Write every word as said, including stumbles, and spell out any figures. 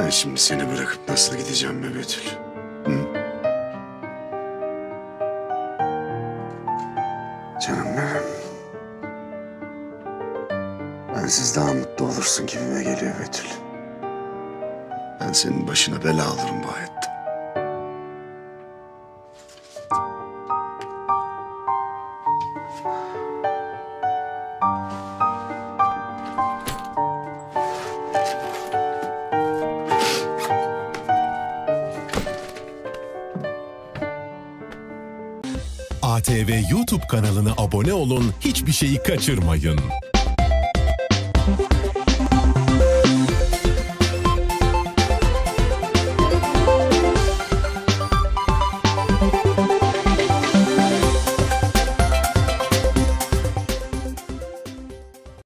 Ben şimdi seni bırakıp nasıl gideceğim be Betül? Hı? Canım benim. Bensiz daha mutlu olursun gibime geliyor Betül. Ben senin başına bela alırım bu hayatta. A T V YouTube kanalına abone olun, hiçbir şeyi kaçırmayın.